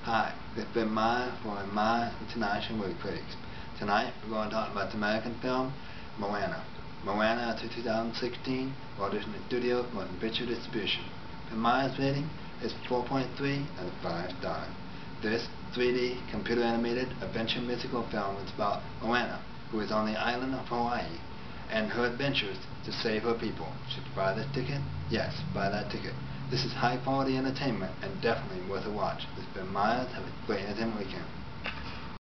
Hi, this has been Maya for My International Movie Critics. Tonight we're going to talk about the American film Moana. Moana, a 2016 Walt Disney Studios motion picture distribution. And Maya's rating is 4.3 out of 5 stars. This 3D computer animated adventure musical film is about Moana, who is on the island of Hawaii, and her adventures to save her people. Should you buy this ticket? Yes, buy that ticket. This is high quality entertainment and definitely worth a watch. This has been Myers. Have a great entertainment weekend.